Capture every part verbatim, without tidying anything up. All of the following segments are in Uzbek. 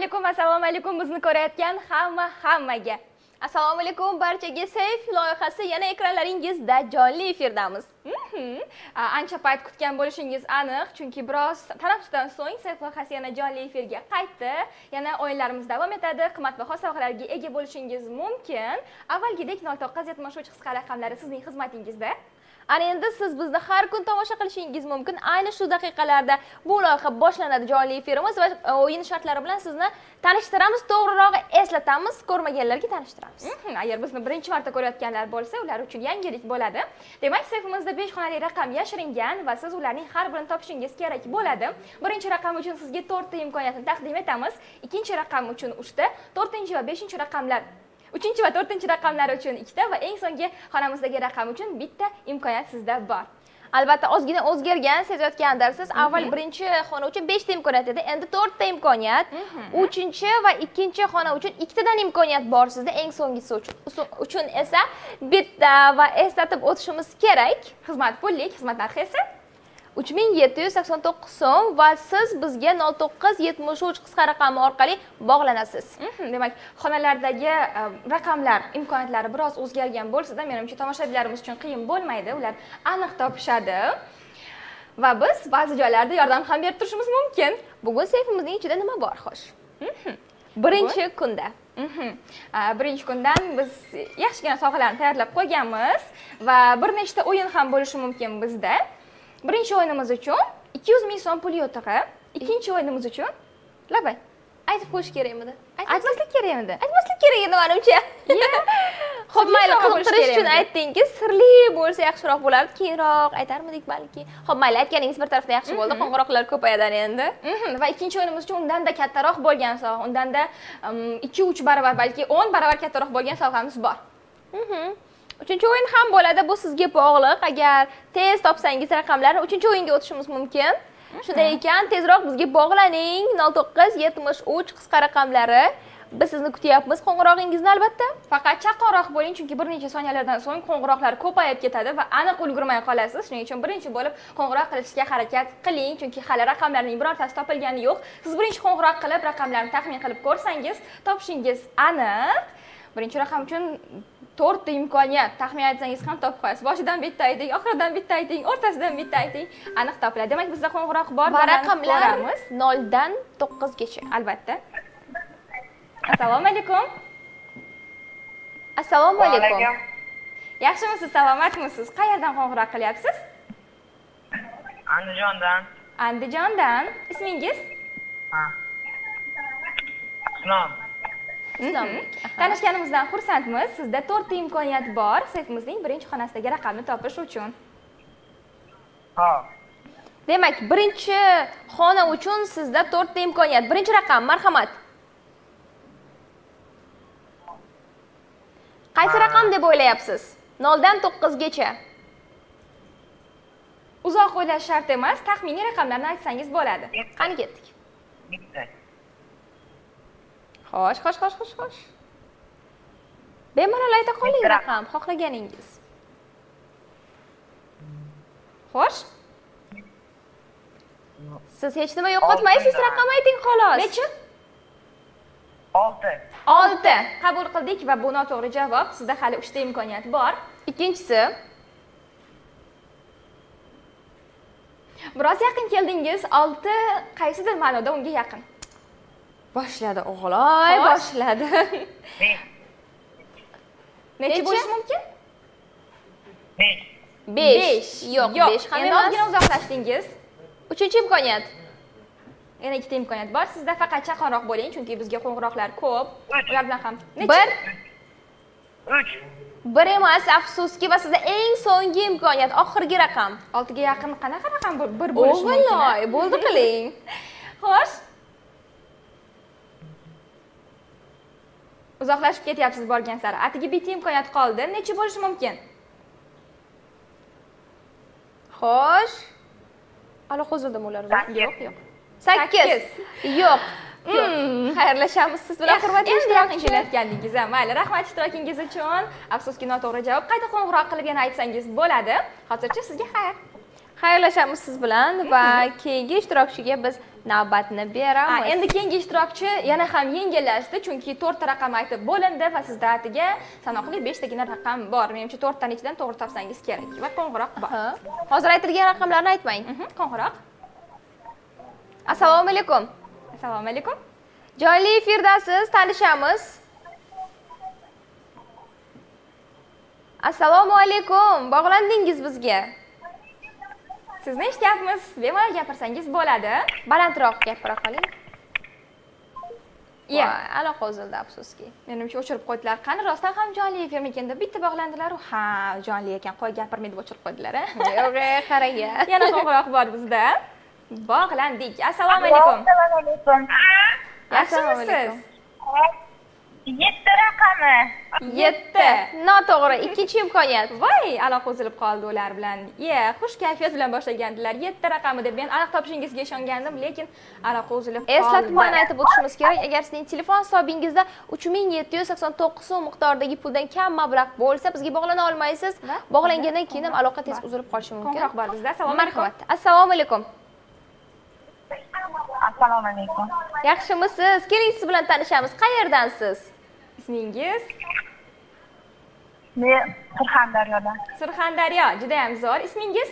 alaykum, assalomu alaykum bizni ko'rayotgan hamma hammaga. Assalomu alaykum barchaga. Sayf loyihasi yana ekranlaringizda jonli efirdamiz. Ancha payt kutgan bo'lishingiz aniq, chunki biroz tanaffusdan so'ng Sayf loyihasi yana jonli efirga qaytdi. Yana o'yinlarimiz davom etadi. Qimmatbaho sovg'alarga ega bo'lishingiz mumkin. Avvalgidek nol to'qqiz yetmish uch qisqa raqamlari sizning xizmatingizda. Ana endi siz bizni har kun tomosha qilishingiz mumkin. Ayni shu daqiqalarda bu loyiha boshlanadi, jonli efirimiz va o'yin shartlari bilan sizni tanishtiramiz, to'g'rirog'i eslatamiz, ko'rmaganlarga tanishtiramiz. Agar bizni birinchi marta ko'rayotganlar bo'lsa, ular uchun yangilik bo'ladi. Demak, sayfimizda besh xonali raqam yashiringan va siz ularning har birini topishingiz kerak bo'ladi. Birinchi raqam uchun sizga to'rtta imkoniyatni taqdim etamiz. Ikkinchi raqam uchun uchta, to'rtinchi va beshinchi raqamlar uchinchi va to'rtinchi raqamlar uchun ikkita va eng so'nggi xonamizdagi raqam uchun bitta imkoniyat sizda bor. Albatta, ozgina o'zgargan sezayotgandirsiz. Avval birinchi xona uchun beshta imkoniyat edi, endi to'rtta imkoniyat. uchinchi va ikkinchi xona uchun ikkitadan imkoniyat bor sizda, eng so'nggisi uchun uchun esa bitta va eslatib o'tishimiz kerak. Xizmat pullik, xizmat narxi esa uch ming yetti yuz sakson to'qqiz so'm va siz bizga nol to'qqiz yetmish uch qisqa raqami orqali bog'lanasiz. Demak, xonalardagi raqamlar, imkoniyatlari biroz o'zgargan bo'lsa-da, menimcha tomoshabinlarimiz uchun qiyin bo'lmaydi, ular aniq topishadi. Va biz ba'zi joylarda yordam ham berib turishimiz mumkin. Bugun sayfimizning ichida nima bor, xo'sh? Birinchi kunda. Birinchi kundan biz yaxshigina sovg'alarni tayyorlab qo'yganmiz va bir nechta o'yin ham bo'lishi mumkin bizda. Birinchi o'yinimiz uchun ikki yuz ming so'm pul yo'tig'i, ikkinchi o'yinimiz uchun labay. Aytib qo'yish kerakmidi? Aytmaslik kerakmidi? Aytmaslik kerak edi menimcha. Xo'p, mayli, qiziqtirish uchun aytdingiz, sirli bo'lsa yaxshiroq bo'lardi, keyinroq aytarmidik balki. Xo'p, mayli, aytganingiz bir tarafdan yaxshi bo'ldi, qo'ng'iroqlar ko'payadi endi. Va ikkinchi o'yinimiz uchun undan-da kattaroq bo'lgan sovg'a, undan-da ikki uch barobar, balki o'n barobar kattaroq bo'lgan sovg'amiz bor. Uchinchi o'yin ham bo'ladi, bu sizga bog'liq. Agar tez topsangiz raqamlarni uchinchi o'yinga o'tishimiz mumkin. Shunday ekan, tezroq bizga bog'laning. nol to'qqiz yetmish uch qisqa raqamlari. Biz sizni kutyapmiz, qo'ng'irog'ingizni albatta. Faqat chaqonroq bo'ling, chunki bir necha soniyalardan so'ng qo'ng'iroqlar ko'payib ketadi va aniq ulgurmay qolasiz. Shuning uchun birinchi bo'lib qo'ng'iroq qilishga harakat qiling, chunki hali raqamlarning birortasi topilgani yo'q. Siz birinchi qo'ng'iroq qilib raqamlarni taxmin qilib ko'rsangiz, topishingiz aniq. Birinchi raqam uchun to'rtta imkoniyat, taxmin aytsangiz ham topib qo'yasiz. Boshidan bitta ayting, oxiridan bitta ayting, o'rtasidan bitta ayting, aniq topiladi. Demak, bizda qo'ng'iroq bor va raqamlarimiz nol dan to'qqizgacha, albatta. Assalomu alaykum. Assalomu alaykum. Yaxshimisiz, salomatmisiz? Qayerdan qo'ng'iroq qilyapsiz? Andijondan. Andijondan. Ismingiz? Ha. Islom. Islom. Tanishganimizdan xursandmiz. Sizda to'rtta imkoniyat bor saytimizning birinchi xonasidagi raqamni topish uchun. Ha. Demak, birinchi xona uchun sizda to'rtta imkoniyat. Birinchi raqam, marhamat. Qaysi raqam deb o'ylayapsiz? nol dan to'qqizgacha. Uzoq o'ylash shart emas, taxminiy raqamlarni aytsangiz bo'ladi. Qani ketdik. Bitta. Xo'sh, xo'sh, xo'sh, xo'sh, xo'sh. Bemalol ayta qoling raqam, xohlaganingiz. Xo'sh? Siz hech nima yo'qotmaysiz, raqam ayting xolos. Necha? olti. olti. Qabul qildik va bu noto'g'ri javob. Sizda hali uchta imkoniyat bor. Ikkinchisi. Biroz yaqin keldingiz. olti qaysidir ma'noda unga yaqin. Boshladi o'g'loy, boshladi. Necha bo'lishi mumkin? besh. besh. Yo'q, besh ham emas. Ozgina uzoqlashdingiz. uchinchi imkoniyat. Yana ikkita imkoniyat bor. Sizda faqat chaqonroq bo'ling, chunki bizga qo'ng'iroqlar ko'p. Ular bilan ham. bir. uch. bir emas, afsuski, va sizda eng so'nggi imkoniyat, oxirgi raqam. oltiga yaqin qanaqa raqam bir bo'lishi mumkin? O'g'loy, bo'ldi qiling. Xo'sh. Uzoqlashib ketyapsiz borgan sari. Atigi bitta imkoniyat qoldi. Necha bo'lishi mumkin? Xo'sh. Alo, qo'zildim ular bilan. Yo'q, yo'q. sakkiz. Yo'q. Xayrlashamiz siz bilan, hurmatli ishtirok yaqin kelayotganingiz. Mayli, rahmat ishtirokingiz uchun. Afsuski, noto'g'ri javob. Qayta qo'ng'iroq qilib yana aytsangiz bo'ladi. Hozircha sizga xayr. Xayrlashamiz siz bilan va keyingi ishtirokchiga biz navbatni beramiz. Endi keyingi ishtirokchi yana ham yengillashdi, chunki to'rtta raqam aytib bo'lindi va sizda atiga sanoqli beshtagina raqam bor. Menimcha to'rttadan ichidan to'g'ri topsangiz kerak va qo'ng'iroq bor. Hozir aytilgan raqamlarni aytmang. Qo'ng'iroq. Assalomu alaykum. Assalomu alaykum. Jonli efirdasiz, tanishamiz. Assalomu alaykum. Bog'landingiz bizga. Sizni eshityapmiz. Bemalol gapirsangiz bo'ladi. Balandroq gapira qoling. Yo'q, aloqa uzildi afsuski. Menimcha o'chirib qo'ydilar. Qani rostdan ham jonli efirmikan deb bitta bog'landilar. Ha, jonli ekan, qo'y gapirmaydi, o'chirib qo'ydilar. Yo'q, qarang. Yana qo'ng'iroq bor bizda. Bog'landik. Assalomu alaykum. Assalomu alaykum. Yaxshimisiz? yetti raqami. yetti. Noto'g'ri. Ikkinchi imkoniyat. Voy, aloqa uzilib qoldi ular bilan. Ye, xush kayfiyat bilan boshlagandilar. yetti raqami deb men aniq topishingizga ishongandim, lekin aloqa uzilib qoldi. Eslatmani aytib o'tishimiz kerak. Agar sizning telefon hisobingizda uch ming yetti yuz sakson to'qqiz so'm miqdoridagi puldan kam mablag' bo'lsa, bizga bog'lana olmaysiz. Bog'langandan keyin ham aloqa tez uzilib qolishi mumkin. Qo'ng'iroq bor bizda. Assalomu alaykum. Assalomu alaykum. Assalomu alaykum. Yaxshimisiz? Keling siz bilan tanishamiz. Qayerdansiz? Ismingiz? Men Surxondaryodan. Surxondaryo, juda ham zo'r. Ismingiz?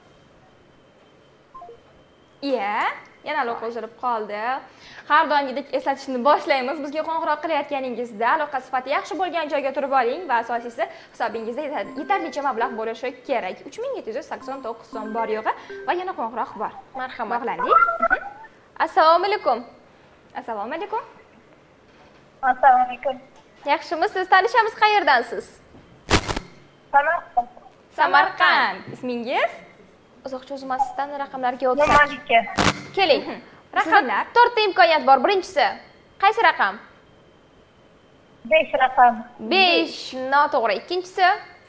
Iya, yana aloqa uzilib qoldi. Har doimgidek eslatishni boshlaymiz. Bizga qo'ng'iroq qilayotganingizda aloqa sifati yaxshi bo'lgan joyga turib oling va asosiysi hisobingizda yetarlicha mablag' bo'lishi kerak. uch ming yetti yuz sakson to'qqiz so'm bor yo'g'i va yana qo'ng'iroq bor. Marhamat. Bog'landik. Assalomu alaykum. Assalomu alaykum. Assalomu alaykum. Yaxshimisiz? Tanishamiz, qayerdansiz? Samarqand. Samarqand. Ismingiz? Uzoq cho'zmasdan raqamlarga o'tsak. Malika. Keling. Raqamlar. to'rtta imkoniyat bor. Birinchisi qaysi raqam? besh raqam. besh noto'g'ri. Ikkinchisi?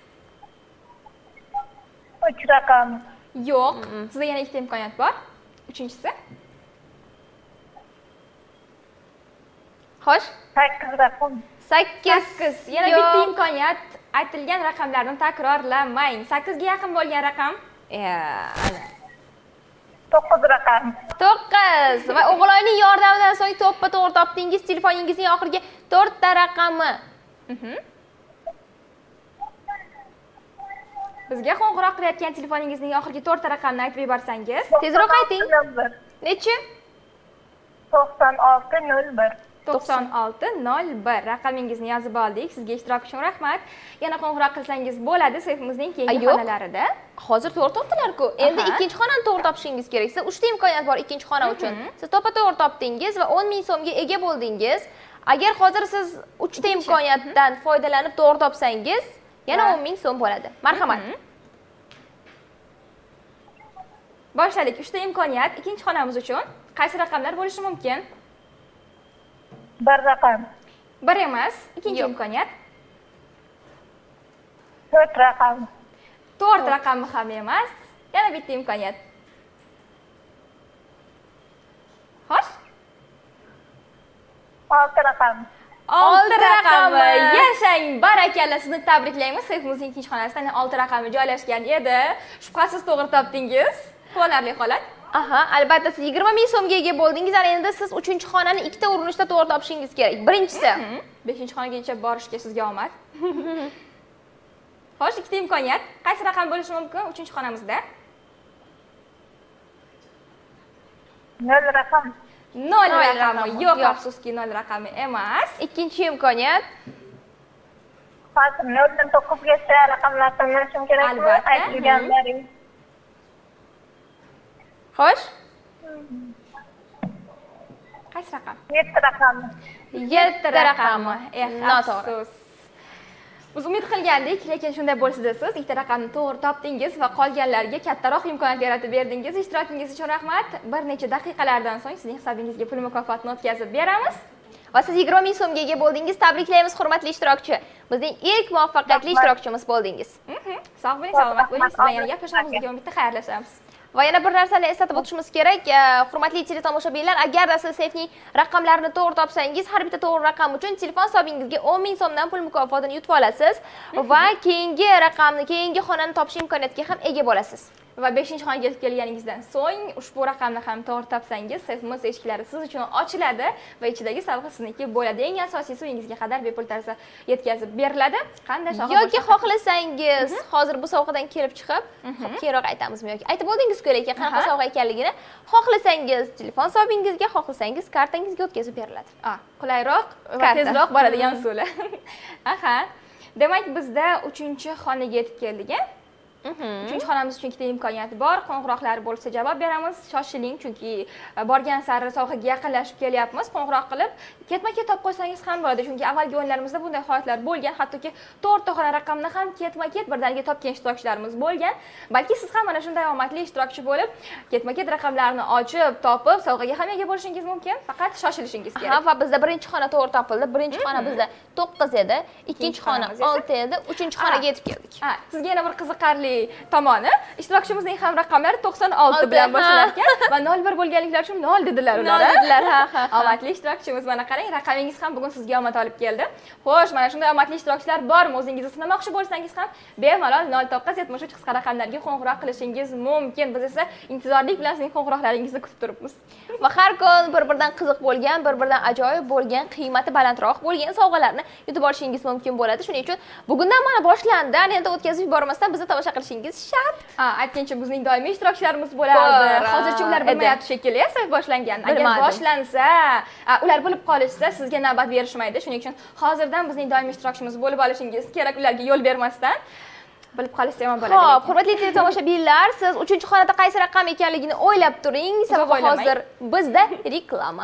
uch raqam. Yo'q. Sizda yana ikkita imkoniyat bor. Uchinchisi? Xo'sh? sakkiz raqam. sakkiz. Yana bitta imkoniyat. Aytilgan raqamlarni takrorlamang. sakkiz ga yaqin bo'lgan raqam? Ana. to'qqiz raqam. to'qqiz. Va o'g'loyning yordamidan so'ng to'ppa-to'g'ri topdingiz. Telefoningizning oxirgi to'rtta raqami. Bizga qo'ng'iroq qilayotgan telefoningizning oxirgi to'rtta raqamini aytib yuborsangiz, tezroq ayting. Nechi? to'qson olti nol bir. to'qson olti nol bir raqamingizni yozib oldik. Sizga ishtirok uchun rahmat. Yana qo'ng'iroq qilsangiz bo'ladi saytimizning keyingi xonalarida. Hozir to'g'ri topdilar-ku. Endi ikkinchi xonani to'g'ri topishingiz keraksa, uchta imkoniyat bor ikkinchi xona uchun. Siz to'ppa-to'g'ri topdingiz va o'n ming so'mga ega bo'ldingiz. Agar hozir siz uchta imkoniyatdan foydalanib to'g'ri topsangiz, yana o'n ming so'm bo'ladi. Marhamat. Boshladik. uchta imkoniyat ikkinchi xonamiz uchun. Qaysi raqamlar bo'lishi mumkin? bir raqam. bir emas, ikkinchi imkoniyat. to'rt raqam. to'rt raqami ham emas. Yana bitta imkoniyat. Xo'sh? olti raqam. olti raqami. Yashang, barakalla, sizni tabriklaymiz. Saytimizning ikkinchi xonasida olti raqami joylashgan edi. Shubhasiz to'g'ri topdingiz. Quvonarli holat. Aha, albatta siz yigirma ming so'mga ega bo'ldingiz. Endi siz uchinchi xonani ikkita urinishda to'g'ri topishingiz kerak. Birinchisi, beshinchi xonagacha borishga sizga omad. Xo'sh, ikkita imkoniyat. Qaysi raqam bo'lishi mumkin uchinchi xonamizda? nol raqam. nol raqami. Yo'q, afsuski nol raqami emas. Ikkinchi imkoniyat. Hozir noldan to'qqizgacha raqamlar tanlashim kerakmi? Albatta. Aytilganlaring. Xo'sh? Qaysi raqam? yetti raqam. yetti raqami. Eh, afsus. Biz umid qilgandik, lekin shunday bo'lsa-da siz ikkita raqamni to'g'ri topdingiz va qolganlarga kattaroq imkoniyat yaratib berdingiz. Ishtirokingiz uchun rahmat. Bir necha daqiqalardan so'ng sizning hisobingizga pul mukofotini o'tkazib beramiz. Va siz yigirma ming so'mga ega bo'ldingiz. Tabriklaymiz, hurmatli ishtirokchi. Bizning ilk muvaffaqiyatli ishtirokchimiz bo'ldingiz. Sog' bo'ling, salomat bo'ling. Siz bilan yana gaplashamiz, degan umidda xayrlashamiz. Va yana bir narsani eslatib o'tishimiz kerak, hurmatli teletomoshabinlar, agarda siz seyfning raqamlarini to'g'ri topsangiz, har bitta to'g'ri raqam uchun telefon hisobingizga o'n ming so'mdan pul mukofotini yutib olasiz va keyingi raqamni, keyingi xonani topish imkoniyatiga ham ega bo'lasiz. va beshinchi xonaga yetib kelganingizdan so'ng ushbu raqamni ham to'g'ri topsangiz, seyfimiz eshiklari siz uchun ochiladi va ichidagi sovg'a sizniki bo'ladi. Eng asosiysi uyingizga qadar bepul tarzda yetkazib beriladi. Qanday sovg'a yoki xohlasangiz hozir bu sovg'adan kelib chiqib, xo'p, keyinroq aytamizmi yoki aytib bo'ldingiz-ku lekin qanaqa sovg'a ekanligini, xohlasangiz telefon hisobingizga, xohlasangiz kartangizga o'tkazib beriladi. A, qulayroq va tezroq boradigan usuli. Aha. Demak, bizda uchinchi xonaga yetib keldik. uchinchi xonamiz uchun ikkita imkoniyat bor. Qo'ng'iroqlar bo'lsa javob beramiz. Shoshiling, chunki borgan sari sovg'aga yaqinlashib kelyapmiz. Qo'ng'iroq qilib ketma-ket topib qo'ysangiz ham bo'ladi, chunki avvalgi o'yinlarimizda bunday holatlar bo'lgan. Hattoki to'rtta xona raqamni ham ketma-ket birdaniga topgan ishtirokchilarimiz bo'lgan. Balki siz ham mana shunday omadli ishtirokchi bo'lib, ketma-ket raqamlarni ochib, topib, sovg'aga ham ega bo'lishingiz mumkin. Faqat shoshilishingiz kerak. Ha, va bizda birinchi xona to'g'ri topildi. Birinchi xona bizda to'qqiz edi, ikkinchi xona olti edi, uchinchi xonaga yetib keldik. Ha, sizga yana bir qiziqarli tomoni, ishtirokchimizning ham raqamlari to'qson olti bilan boshlangan va nol bir bo'lganliklari uchun nol dedilar ular. nol dedilar, ha, ha. Omadli ishtirokchimiz, mana qarang, raqamingiz ham bugun sizga omad olib keldi. Xo'sh, mana shunday omadli ishtirokchilar bormi? O'zingizni sinamoqchi bo'lsangiz ham bemalol nol to'qqiz yetmish uch qisqa raqamlarga qo'ng'iroq qilishingiz mumkin. Biz esa intizorlik bilan sizning qo'ng'iroqlaringizni kutib turibmiz. Va har kun bir-biridan qiziq bo'lgan, bir-biridan ajoyib bo'lgan, qiymati balandroq bo'lgan sovg'alarni yutib olishingiz mumkin bo'ladi. Shuning uchun bugundan mana boshlandi. Endi o'tkazib yubormasdan bizni tomosha qilishingiz shart. Ha, aytgancha bizning doimiy ishtirokchilarimiz bo'ladi. Hozircha ular bilmayapti shekilli, sayf boshlangan. Agar boshlansa, ular bilib qolishsa, sizga navbat berishmaydi. Shuning uchun hozirdan bizning doimiy ishtirokchimiz bo'lib olishingiz kerak, ularga yo'l bermasdan. Bilib qolishsa ham bo'ladi. Xo'p, hurmatli tomoshabinlar, siz uchinchi xonada qaysi raqam ekanligini o'ylab turing. Sababi hozir bizda reklama.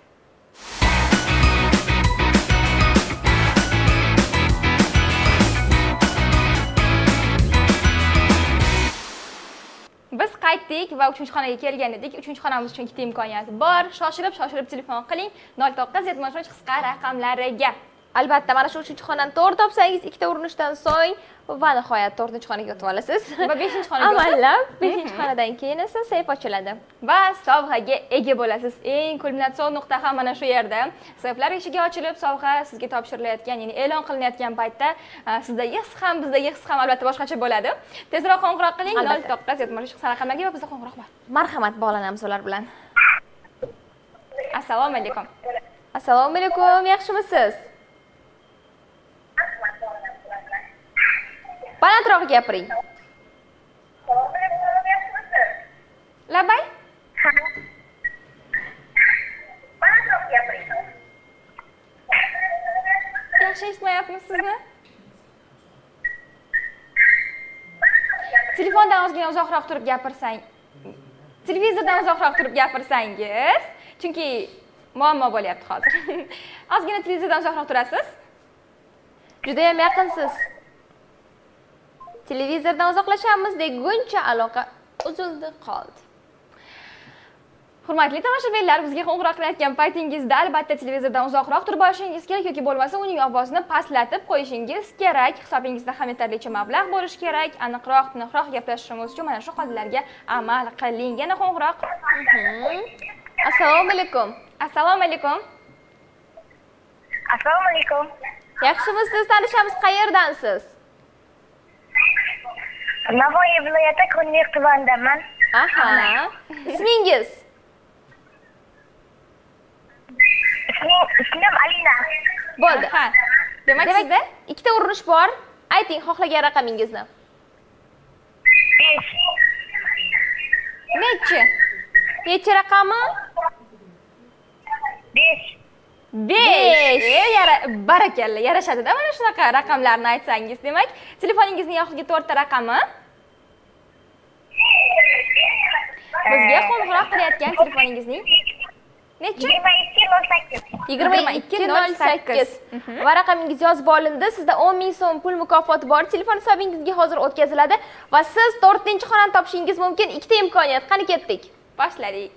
Biz qaytdik va uchinchi xonaga kelgan edik. uchinchi xonamiz uchun ikkita imkoniyat bor. Shoshilib, shoshilib telefon qiling nol to'qqiz yetmish uch qisqa raqamlariga. Albatta, mana shu uchinchi xonani to'g'ri topsangiz, ikkita urinishdan so'ng va nihoyat to'rtinchi xonaga o'tib olasiz. Va beshinchi xonaga amallab, beshinchi xonadan keyin esa sayf ochiladi va sovg'aga ega bo'lasiz. Eng kulminatsion nuqta ham mana shu yerda. Sayflar eshigi ochilib, sovg'a sizga topshirilayotgan, ya'ni e'lon qilinayotgan paytda sizdagi his ham, bizdagi his ham albatta boshqacha bo'ladi. Tezroq qo'ng'iroq qiling nol to'qqiz yetmish uch qisqa raqamlarga va bizda qo'ng'iroq bor. Marhamat, bog'lanamiz ular bilan. Assalomu alaykum. Assalomu alaykum, yaxshimisiz? Balandroq gapiring. Labay? Balandroq gapiring. Yaxshi eshitmayapmiz sizni. Telefondan ozgina uzoqroq turib gapirsang. Televizordan uzoqroq turib gapirsangiz, chunki muammo bo'lyapti hozir. Ozgina televizordan uzoqroq turasiz? Juda ham yaqinsiz. Televizordan uzoqlashamiz deguncha aloqa uzildi, qoldi. Hurmatli tomoshabinlar, bizga qo'ng'iroq qilayotgan paytingizda albatta televizordan uzoqroq turib olishingiz kerak yoki bo'lmasa uning ovozini pastlatib qo'yishingiz kerak. Hisobingizda ham yetarlicha mablag' bo'lishi kerak. Aniqroq, tiniqroq gaplashishimiz uchun mana shu qoidalarga amal qiling. Yana qo'ng'iroq. Assalomu alaykum. Assalomu alaykum. Assalomu alaykum. Yaxshimisiz? Tanishamiz, qayerdansiz? Navoiy viloyati Ko'ngil tumanidaman. Aha. Ismingiz? Ismim Alina. Bo'ldi. Ha. Demak, sizda ikkita urinish bor. Ayting xohlagan raqamingizni. besh. nechi? Nechi raqami? besh. besh. Yara, barakalla, yarashadi-da mana shunaqa raqamlarni aytsangiz. Demak, telefoningizning oxirgi to'rtta raqami? Bizga qo'ng'iroq qilayotgan telefoningizning nechi? yigirma ikki nol sakkiz. yigirma ikki nol sakkiz. Va raqamingiz yozib olindi. Sizda o'n ming so'm pul mukofoti bor. Telefon hisobingizga hozir o'tkaziladi va siz to'rtinchi xonani topishingiz mumkin. Ikkita imkoniyat. Qani ketdik? Boshladik.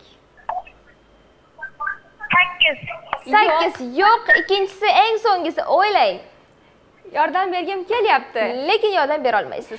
sakkiz. sakkiz. Yo'q, ikkinchisi eng so'nggisi. O'ylang. Yordam bergim kelyapti. Lekin yordam bera olmaysiz.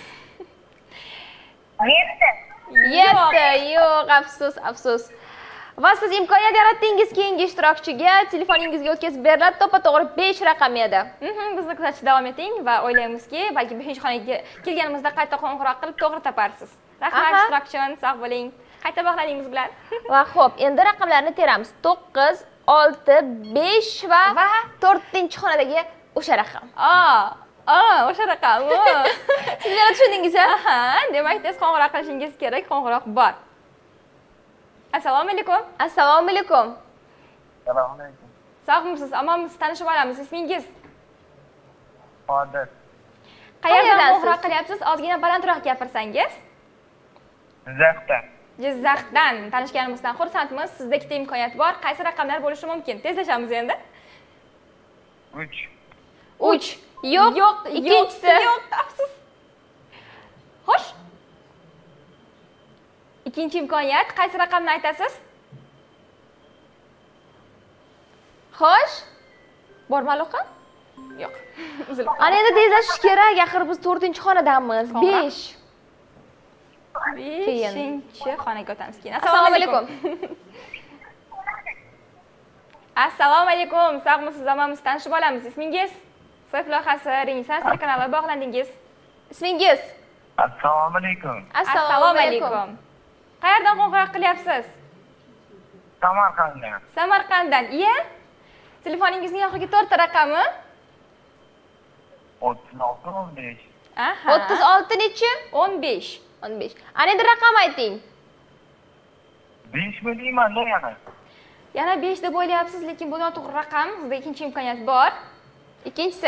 yetti. yetti. Yo'q, afsus, afsus. Va siz imkoniyat yaratdingiz keyingi ishtirokchiga telefoningizga o'tkazib beriladi. To'g'ri besh raqam edi. Mhm, bizni kuzatishda davom eting va o'ylaymizki, balki beshinchi xonaga kelganimizda qayta qo'ng'iroq qilib to'g'ri toparsiz. Rahmat Aha. ishtirok uchun, sog' bo'ling. Qayta bog'laning biz bilan. Va xo'p, endi raqamlarni teramiz. to'qqiz, olti, besh va Va to'rtinchi xonadagi o'sha raqam. Aa, aa, o'sha raqam. Siz yana tushundingiz, ha? Aha, demak tez qo'ng'iroq qilishingiz kerak, qo'ng'iroq bor. Assalomu alaykum. Assalomu alaykum. Assalomu alaykum. Sog'misiz? Omonmisiz? Tanishib olamiz. Ismingiz? Qodir. Qayerdan Qayerdansiz? qo'ng'iroq qilyapsiz? Ozgina balandroq gapirsangiz. Jizzaxdan. Jizzaxdan tanishganimizdan xursandmiz. Sizda ikkita imkoniyat bor. Qaysi raqamlar bo'lishi mumkin? Tezlashamiz endi. uch. uch. Yo'q, Yo'q, ikkinchisi. Yo'q, afsus. Xo'sh. Ikkinchi imkoniyat. Qaysi raqamni aytasiz? Xo'sh. Bormi aloqa? Yo'q. Uzilib. Ana endi tezlashish kerak, axir biz to'rtinchi xonadamiz. Qo'ng'iroq. besh. beshinchi xonaga o'tamiz keyin. Assalomu alaykum. Assalomu alaykum. Sog'misiz, omonmisiz? Tanishib olamiz. Ismingiz? So'f loyihasi Renesans telekanali bog'landingiz. Ismingiz? Assalomu alaykum. Assalomu alaykum. Qayerdan qo'ng'iroq qilyapsiz? Samarqanddan. Samarqanddan. Iya? Telefoningizning oxirgi to'rtta raqami? o'ttiz olti o'n besh. Aha. o'ttiz olti nechi? o'n besh. o'n besh. Ana endi raqam ayting. besh mi deyman-da yana? Yana besh deb o'ylayapsiz, lekin bu noto'g'ri raqam. Sizda ikkinchi imkoniyat bor. Ikkinchisi.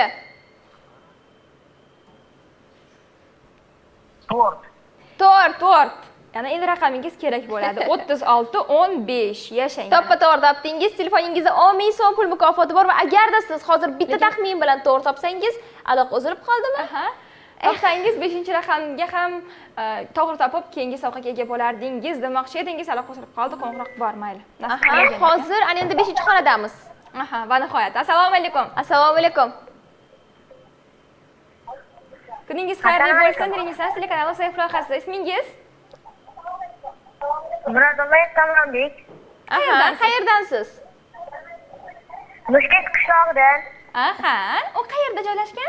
to'rt. to'rt. to'rt. Yana endi raqamingiz kerak bo'ladi. o'ttiz olti o'n besh. Yashang. To'ppa-to'g'ri topdingiz. Telefoningizda o'n ming so'm pul mukofoti bor va agarda siz hozir bitta taxmin bilan to'g'ri topsangiz, aloqa uzilib qoldimi? Aha. Topsangiz beshinchi raqamga ham e, to'g'ri topib, keyingi sovg'aga ega bo'lardingiz demoqchi edingiz, aloqa uzilib qoldi, qo'ng'iroq bor, mayli. Aha, hozir ana endi beshinchi xonadamiz. Aha, va nihoyat. Assalomu alaykum. Assalomu alaykum. Kuningiz xayrli bo'lsin. Renesans telekanali sayf loyihasida. Ismingiz? Muradollayev Kamronbek. Aha, qayerdansiz? Mushkent qishlog'idan. Aha, u qayerda joylashgan?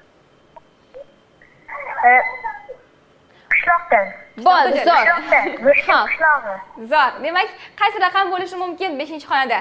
e, Qishloqdan. Bo'ldi, zo'r. Qishloqdan. Mushkent Ha. qishlog'i. Zo'r. Demak, qaysi raqam bo'lishi mumkin beshinchi xonada?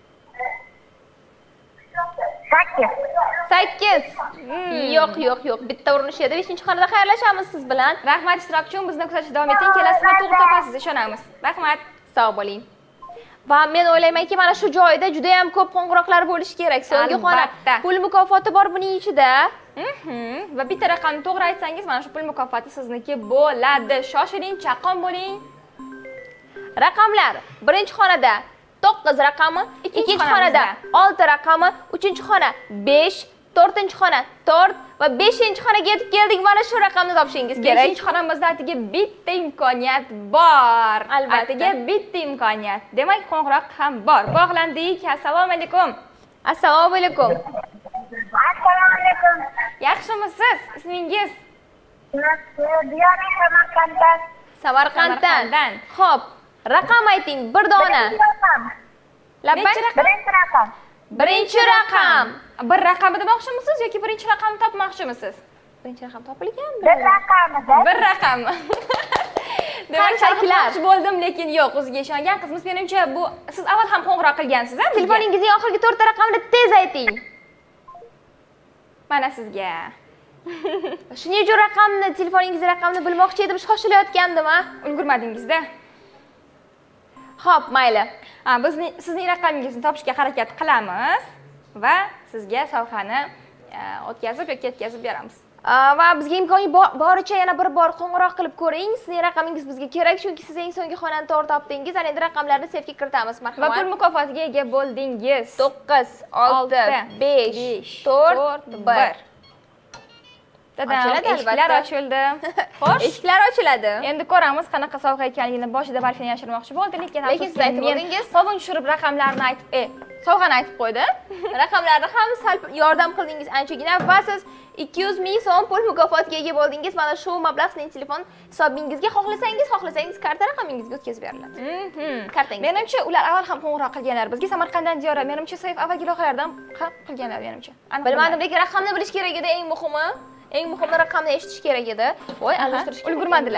sakkiz. sakkiz. Yo'q, yo'q, yo'q. Bitta urinish edi. beshinchi xonada xayrlashamiz siz bilan. Rahmat ishtirok uchun bizni kuzatishda davom eting. Kelasi safar to'g'ri topasiz, ishonamiz. Rahmat. Sog' bo'ling. Va men o'ylaymanki, mana shu joyda juda ham ko'p qo'ng'iroqlar bo'lishi kerak. So'nggi xona Albatta. pul mukofoti bor buning ichida. Mhm. Va bitta raqamni to'g'ri aytsangiz, mana shu pul mukofoti sizniki bo'ladi. Shoshiling, chaqqon bo'ling. Raqamlar: birinchi xonada to'qqiz raqami, Ikkinchi ikkinchi xonada xonamizda olti raqami, uchinchi xona besh, to'rtinchi xona to'rt va beshinchi xonaga yetib keldik. Mana shu raqamni topishingiz kerak. beshinchi xonamizda atigi bitta imkoniyat bor. Albatta. Atigi bitta imkoniyat. Demak, qo'ng'iroq ham bor. Bog'landik. Assalomu alaykum. Assalomu alaykum. Assalomu alaykum. Yaxshimisiz? Ismingiz? Diyora Samarqanddan. Samarqanddan. Samarqanddan. Xo'p, raqam ayting, bir dona. Birinchi raqam. Labbay. Nechi raqam? Birinchi raqam. Birinchi raqam. Bir raqamni demoqchimisiz yoki birinchi raqamni topmoqchimisiz? Birinchi raqam topilgan. Bir raqamida. Bir raqam. Demak, Qanchakilar? chalg'itmoqchi bo'ldim, lekin yo'q, o'ziga ishongan qizimiz. Menimcha bu siz avval ham qo'ng'iroq qilgansiz-a? bizga? Telefoningizning oxirgi to'rtta raqamini tez ayting. Mana sizga. Shuning uchun raqamni, telefoningizning raqamini bilmoqchi edim, shoshilayotgandim, ha. Ulgurmadingizda. Xo'p, mayli. Ha, bizning sizning raqamingizni topishga harakat qilamiz va sizga sovg'ani e, o'tkazib yoki yetkazib beramiz. Aa, va bizga imkoni bo- boricha yana bir bor qo'ng'iroq qilib ko'ring. Sizning raqamingiz bizga kerak, chunki siz eng so'nggi xonani to'g'ri topdingiz. Ana endi raqamlarni safga kiritamiz, Va marhamat. pul mukofotiga ega bo'ldingiz. to'qqiz, olti, besh, to'rt, bir. Dadam, Ochiladi eshiklar albatta. ochildi. Xo'sh. Eshiklar ochiladi. Endi ko'ramiz qanaqa sovg'a ekanligini. Boshida balki yashirmoqchi bo'ldi, lekin Lekin siz aytib o'rdingiz. Qovun tushirib raqamlarni aytib, e, sovg'ani aytib qo'ydi. Raqamlarni ham sal yordam qildingiz anchagina va siz ikki yuz ming so'm pul mukofotiga ega bo'ldingiz. Mana shu mablag' sizning telefon hisobingizga xohlasangiz, xohlasangiz karta raqamingizga o'tkazib beriladi. Mhm. Kartangiz. Menimcha ular avval ham qo'ng'iroq qilganlar. Bizga Samarqanddan Diyora, menimcha Sayf avvalgi loyihalardan ham qilganlar menimcha. Aniq Bilmadim, lekin raqamni bilish kerak edi eng muhimi. Eng muhimi raqamni eshitish kerak edi. Voy, Aha, almashtirish kerak ulgurmadilar.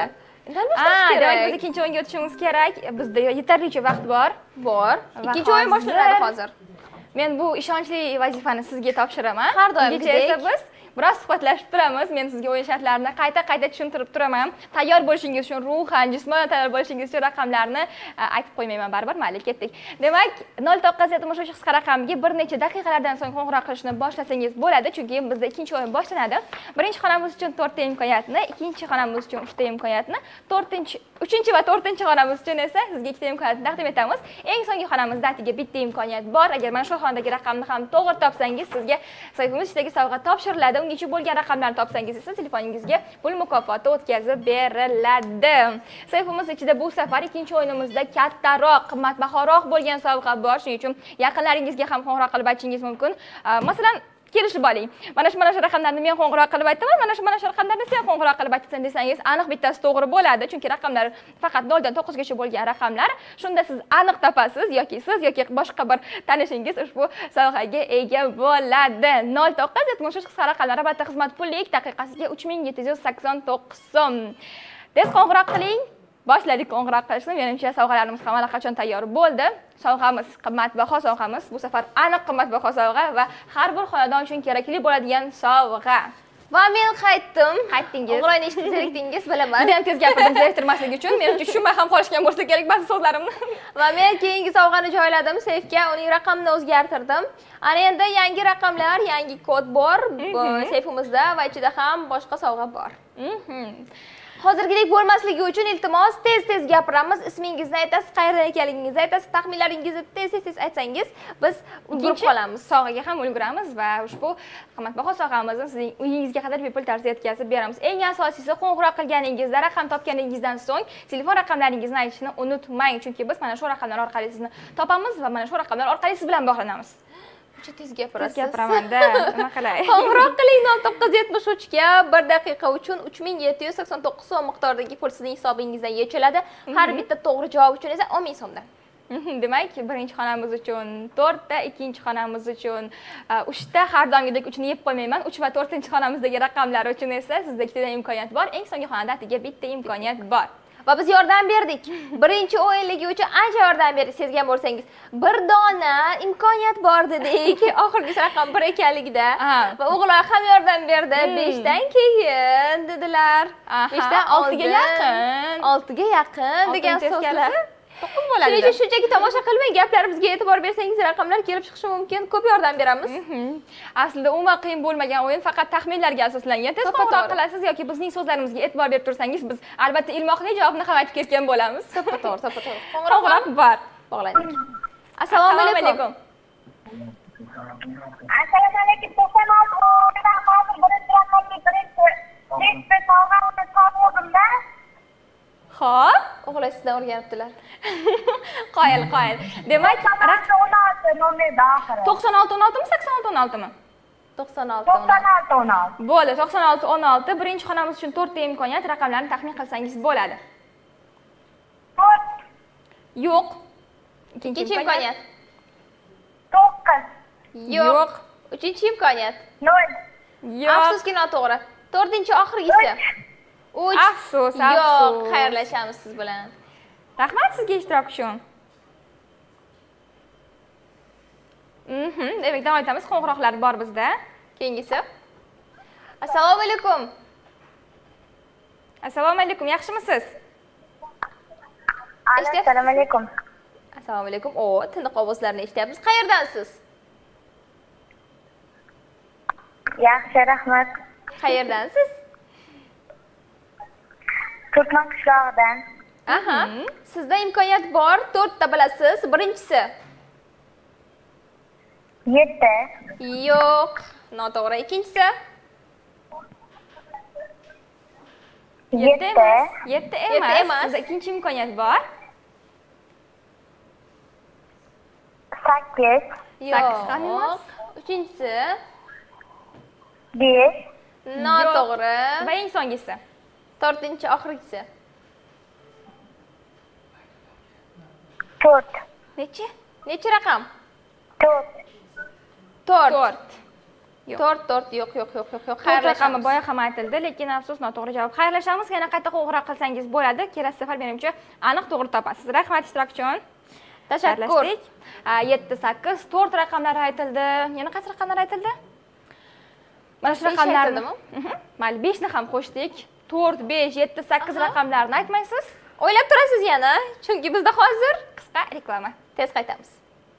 boshlash demak kerak. biz ikkinchi o'yinga o'tishimiz kerak. Bizda yetarlicha vaqt bor. Bor. Va Ikkinchi o'yin hozir- boshlanadi hozir. Men bu ishonchli vazifani sizga topshiraman. Har doimgidek. Ungacha esa biz biroz suhbatlashib turamiz. Men sizga o'yin shartlarini qayta-qayta tushuntirib turaman. Tayyor bo'lishingiz uchun ruhan, jismonan tayyor bo'lishingiz uchun raqamlarni e, aytib qo'ymayman baribir. Mayli, ketdik. Demak, nol to'qqiz yetmish uch qisqa raqamiga bir necha daqiqalardan so'ng qo'ng'iroq qilishni boshlasangiz bo'ladi, chunki bizda ikkinchi o'yin boshlanadi. Birinchi xonamiz uchun to'rtta imkoniyatni, ikkinchi xonamiz uchun uchta imkoniyatni, to'rtinchi, uchinchi va to'rtinchi xonamiz uchun esa sizga ikkita imkoniyatni taqdim etamiz. Eng so'nggi xonamizda atiga bitta imkoniyat bor. Agar mana shu xonadagi raqamni ham to'g'ri topsangiz, sizga saytimiz ichidagi sovg'a topshiriladi. Ungacha bo'lgan raqamlarni topsangiz esa telefoningizga pul mukofoti o'tkazib beriladi. Sayfimiz ichida bu safar ikkinchi o'yinimizda kattaroq, qimmatbahoroq bo'lgan sovg'a bor. Shuning uchun yaqinlaringizga ham qo'ng'iroq qilib aytishingiz mumkin. Masalan, kelishib oling. Mana shu mana shu raqamlarni men qo'ng'iroq qilib aytaman, mana shu mana shu raqamlarni sen qo'ng'iroq qilib aytsan desangiz, aniq bittasi to'g'ri bo'ladi, chunki raqamlar faqat nol dan to'qqiz gacha bo'lgan raqamlar. Shunda siz aniq topasiz yoki siz yoki boshqa bir tanishingiz ushbu sovg'aga ega bo'ladi. nol to'qqiz yetmish uch qisqa raqamlar albatta xizmat pullik, daqiqasiga uch ming yetti yuz sakson to'qqiz so'm. Tez qo'ng'iroq qiling. Boshladik qo'ng'iroq qilishni. Menimcha sovg'alarimiz ham allaqachon tayyor bo'ldi. Sovg'amiz qimmatbaho sovg'amiz. Bu safar aniq qimmatbaho sovg'a va har bir xonadon uchun kerakli bo'ladigan sovg'a. Va men qaytdim. Qaytdingiz. O'g'loyni eshitib zerikdingiz, bilaman. Juda ham tez gapirdim zeriktirmaslik uchun. Menimcha tushunmay ham qolishgan bo'lsa kerak ba'zi so'zlarimni. Va men keyingi sovg'ani joyladim seyfga, uning raqamini o'zgartirdim. Ana endi yangi raqamlar, yangi kod bor bu seyfimizda va ichida ham boshqa sovg'a bor. Hozirgidek bo'lmasligi uchun iltimos tez-tez gapiramiz. Ismingizni aytasiz, qayerdan ekanligingizni aytasiz, taxminlaringizni tez-tez aytsangiz, biz ulgurib qolamiz. Sovg'aga ham ulguramiz va ushbu qimmatbaho sovg'amizni sizning uyingizga qadar bepul tarzda yetkazib beramiz. Eng asosiysi, qo'ng'iroq qilganingizda, raqam topganingizdan so'ng telefon raqamlaringizni aytishni unutmang, chunki biz mana shu raqamlar orqali sizni topamiz va mana shu raqamlar orqali siz bilan bog'lanamiz. Uncha tez gapirasiz. Tez gapiraman-da, nima qilay? Qo'ng'iroq qiling nol to'qqiz yetmish uch ga bir daqiqa uchun uch ming yetti yuz sakson to'qqiz so'm miqdoridagi pul sizning hisobingizdan yechiladi. Har bitta to'g'ri javob uchun esa o'n ming so'mdan. Demak, birinchi xonamiz uchun to'rtta, ikkinchi xonamiz uchun uchta, har doimgidek uchni yeb qo'ymayman. uch va to'rtinchi xonamizdagi raqamlar uchun esa sizda ikkita imkoniyat bor. Eng so'nggi xonada atiga bitta imkoniyat bor. Va biz yordam berdik. Birinchi o'yinligi uchun ancha yordam berdik, sezgan bo'lsangiz. Bir dona imkoniyat bor dedik. Oxirgi raqam bir ekanligida. Va o'g'illar ham yordam berdi. besh dan keyin dedilar. besh dan olti ga yaqin. olti ga yaqin degan so'zlar. to'qqiz bo'ladi. Shuning uchun shunchaki tomosha qilmang, gaplarimizga e'tibor bersangiz raqamlar kelib chiqishi mumkin. Ko'p yordam beramiz. Aslida umuman qiyin bo'lmagan o'yin, faqat taxminlarga asoslangan. Tez qo'ng'iroq qilasiz yoki bizning so'zlarimizga e'tibor berib tursangiz, biz albatta ilmoqli javobni ham aytib ketgan bo'lamiz. To'ppa-to'g'ri, to'ppa-to'g'ri. Qo'ng'iroq bor. Bog'landik. Assalomu alaykum. Assalomu alaykum. to'qson olti o'rnidan hozir birinchi raqamga birinchi nechta sovg'ani topdim-da. Xo'p, O'g'illar sizdan o'rganibdilar. qoyil, qoyil. Demak, raqam o'n olti nomerda oxiri. to'qson olti o'n olti mi, sakson olti o'n olti mi? to'qson olti to'qson olti o'n olti. Bo'ldi, to'qson olti o'n olti. Birinchi xonamiz uchun to'rtta imkoniyat, raqamlarni taxmin qilsangiz bo'ladi. to'rt, Yo'q. Ikkinchi imkoniyat. to'qqiz, Yo'q. Uchinchi imkoniyat. nol, Yo'q. Afsuski noto'g'ri. to'rtinchi oxirgisi. uch. Afsus, Yo'q, afsus. xayrlashamiz siz bilan. Rahmat sizga ishtirok uchun. Mhm, demak, davom etamiz. Qo'ng'iroqlar bor bizda. Keyingisi. Assalomu alaykum. Assalomu alaykum, yaxshimisiz? assalomu alaykum. Assalomu alaykum. O, tiniq ovozlarni eshityapmiz. Qayerdansiz? Yaxshi, rahmat. Qayerdansiz? Turkman qishlog'idan. Aha. Sizda imkoniyat bor, to'rtta bilasiz. Birinchisi. yetti, Yo'q, noto'g'ri. Ikkinchisi. yetti yetti, emas. yetti Yetti emas. emas. Sizda ikkinchi imkoniyat bor. sakkiz, Sakkiz ham emas. Uchinchisi. besh, Noto'g'ri. Va eng so'nggisi. To'rtinchi oxirgisi. to'rt, Nechi? Nechi raqam? to'rt, to'rt. to'rt. Yo'q. to'rt to'rt yo'q yo'q yo'q yo'q yo'q. to'rt raqami boya ham aytildi, lekin afsus noto'g'ri javob. Xayrlashamiz, yana qayta qo'ng'iroq qilsangiz bo'ladi. Kelasi safar menimcha aniq to'g'ri topasiz. Rahmat ishtirokchim. Tashakkur. yetti sakkiz to'rt raqamlar aytildi. Yana qaysi raqamlar aytildi? Mana shu Besh raqamlarni. aytildimi? Mayli, besh ni ham qo'shdik. to'rt, besh, yetti, sakkiz raqamlarni aytmaysiz? O'ylab turasiz yana, chunki bizda hozir Qisqa reklama. tez qaytamiz.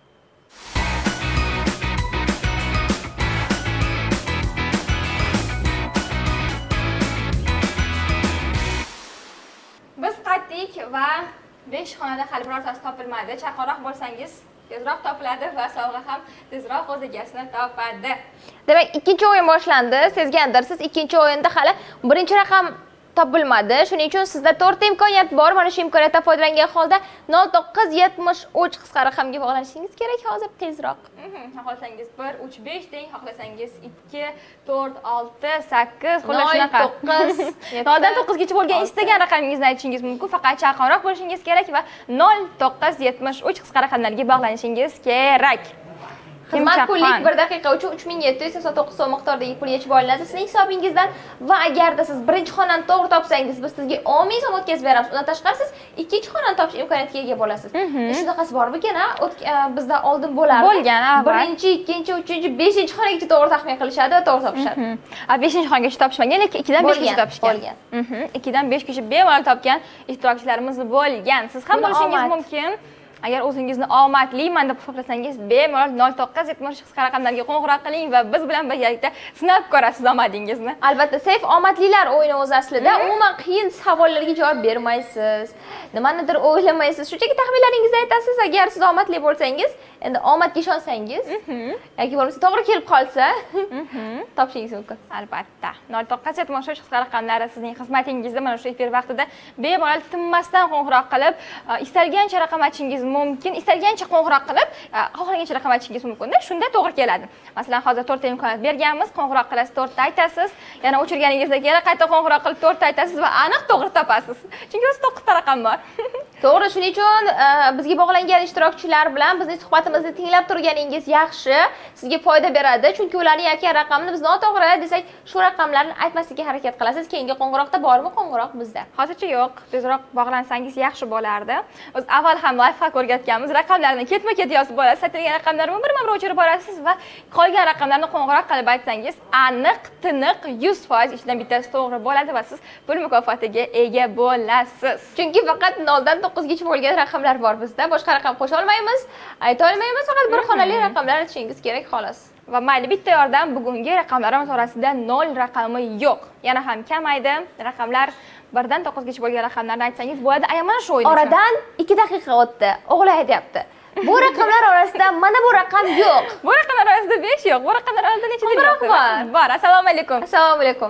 Biz qaytdik va besh xonada hali birortasi topilmadi. Chaqaloq bo'lsangiz tezroq topiladi va sovg'a ham tezroq o'z egasini topadi. Demak, ikkinchi o'yin boshlandi. Sezgandirsiz, ikkinchi o'yinda hali birinchi raqam topilmadi. Shuning uchun sizda to'rtta imkoniyat bor. Mana shu imkoniyatdan foydalangan holda nol to'qqiz yetmish uch qisqa raqamga bog'lanishingiz kerak hozir tezroq. Xohlasangiz bir, uch, besh deng, xohlasangiz ikki, to'rt, olti, sakkiz, xullas nol shunaqa. to'qqiz noldan to'qqizgacha bo'lgan istagan raqamingizni aytishingiz mumkin. Faqat chaqonroq bo'lishingiz kerak va nol to'qqiz yetmish uch qisqa raqamlarga bog'lanishingiz kerak. Xizmat pullik bir daqiqa uchun uch ming yetti yuz sakson to'qqiz so'm miqdordagi pul yechib olinadi sizning hisobingizdan va agarda siz birinchi xonani to'g'ri topsangiz biz sizga o'n ming so'm o'tkazib beramiz. Undan tashqari siz ikkinchi xonani topish imkoniyatiga ega bo'lasiz. Shunaqasi bor ekan, bizda oldin bo'lardi. Bo'lgan, avval. Birinchi, ikkinchi, uchinchi, beshinchi xonaga to'g'ri taxmin qilishadi va to'g'ri topishadi. A beshinchi xonaga topishmagan, lekin ikkidan beshgacha topishgan. Bo'lgan. ikkidan beshgacha bemalol topgan ishtirokchilarimiz bo'lgan. Siz ham bo'lishingiz mumkin. Agar o'zingizni omadliman deb hisoblasangiz, bemalol nol to'qqiz yetmish uch qisqa raqamlarga qo'ng'iroq qiling va biz bilan birgalikda sinab ko'rasiz omadingizni. Albatta, Seyf omadlilar o'yini o'z aslida. Umuman qiyin savollarga javob bermaysiz. Nimanidir o'ylamaysiz. Shunchaki taxminlaringizni aytasiz. Agar siz omadli bo'lsangiz, endi omadga ishonsangiz, yoki bo'lmasa to'g'ri kelib qolsa, topishingiz mumkin. Albatta. nol to'qqiz yetmish uch qisqa raqamlari sizning xizmatingizda mana shu efir vaqtida bemalol tinmasdan qo'ng'iroq qilib, istalgancha raqam aytishingiz mumkin. Istalgancha qo'ng'iroq qilib, xohlagancha raqam aytishingiz mumkin-da. Shunda to'g'ri keladi. Masalan, hozir to'rtta imkoniyat berganmiz. Qo'ng'iroq qilasiz, to'rtta aytasiz. Yana o'chirganingizda yana qayta qo'ng'iroq qilib to'rtta aytasiz va aniq to'g'ri topasiz. Chunki o'zi to'qqizta raqam bor. To'g'ri, shuning uchun bizga bog'langan ishtirokchilar bilan bizning suhbatimizni tinglab turganingiz yaxshi, sizga foyda beradi. Chunki ularning aytgan raqamini biz noto'g'ri desak, shu raqamlarni aytmaslikka harakat qilasiz. Keyingi qo'ng'iroqda bormi? Qo'ng'iroq bizda. Hozircha yo'q. Tezroq bog'lansangiz yaxshi bo'lardi. Biz avval ham live o'rgatganmiz. Raqamlarni ketma-ket yozib olasiz. Aytilgan raqamlarni bir-bir o'chirib borasiz va qolgan raqamlarni qo'ng'iroq qilib aytsangiz, aniq, tiniq yuz foiz ichdan bittasi to'g'ri bo'ladi va siz pul mukofotiga ega bo'lasiz. Chunki faqat noldan to'qqizgacha bo'lgan raqamlar bor bizda. Boshqa raqam qo'sha olmaymiz, ayta olmaymiz. Faqat bir xonali raqamlar aytishingiz kerak xolos. Va mayli, bitta yordam, bugungi raqamlarimiz orasida nol raqami yo'q. Yana ham kamaydi. Raqamlar birdan to'qqizgacha bo'lgan raqamlarni aytsangiz bo'ladi. Aynan mana shu o'yin. Oradan ikki daqiqa o'tdi. O'g'li aytayapti. Bu raqamlar orasida mana bu raqam yo'q. Bu raqamlar orasida besh yo'q. Bu raqamlar orasida necha dil yo'q? Bor. Bor. Assalomu alaykum. Assalomu alaykum.